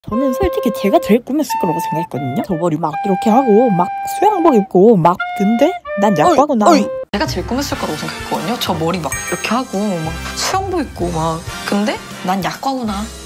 저는 솔직히 제가 제일 꾸몄을 거라고 생각했거든요. 저 머리 막 이렇게 하고 막 수영복 입고 막. 근데 난 약과구나. 내가 제일 꾸몄을 거라고 생각했거든요. 저 머리 막 이렇게 하고 막 수영복 입고 막. 근데 난 약과구나.